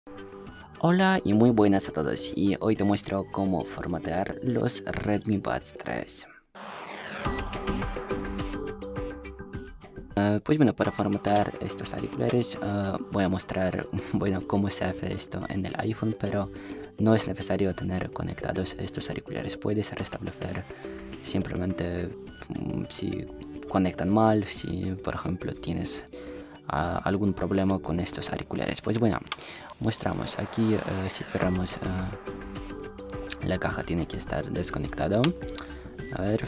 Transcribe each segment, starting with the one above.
Hola y muy buenas a todos, y hoy te muestro cómo formatear los Redmi Buds 3. Pues bueno, para formatear estos auriculares voy a mostrar cómo se hace esto en el iPhone, pero no es necesario tener conectados estos auriculares. Puedes restablecer simplemente si conectan mal, si por ejemplo tienes algún problema con estos auriculares. Pues bueno, mostramos aquí. Si cerramos la caja, tiene que estar desconectado. A ver,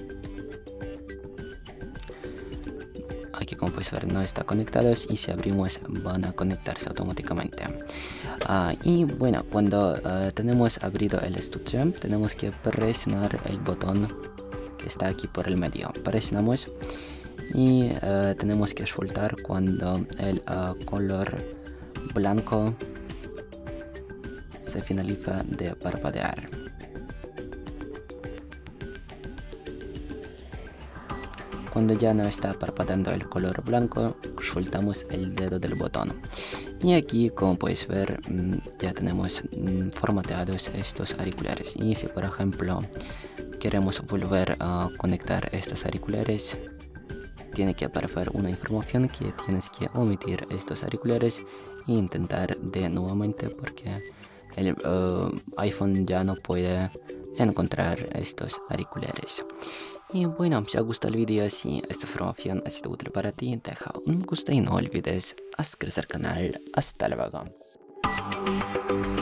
aquí como puedes ver no está conectados, y si abrimos van a conectarse automáticamente. Y bueno, cuando tenemos abrido el estuche, tenemos que presionar el botón que está aquí por el medio. Presionamos y tenemos que soltar cuando el color blanco se finaliza de parpadear. Cuando ya no está parpadeando el color blanco, soltamos el dedo del botón. Y aquí, como puedes ver, ya tenemos formateados estos auriculares. Y si por ejemplo queremos volver a conectar estos auriculares, tiene que aparecer una información que tienes que omitir estos auriculares e intentar de nuevamente, porque el iPhone ya no puede encontrar estos auriculares. Y bueno, si te ha gustado el vídeo, si esta información ha sido útil para ti, deja un me gusta y no olvides haz crecer el canal. Hasta luego.